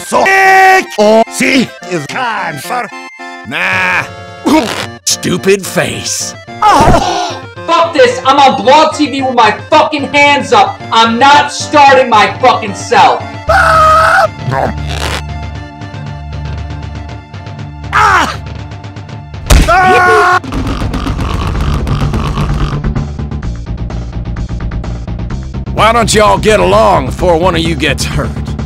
so see is kind for nah. Stupid face. Fuck this! I'm on Blog TV with my fucking hands up! I'm not starting my fucking self! Why don't y'all get along before one of you gets hurt?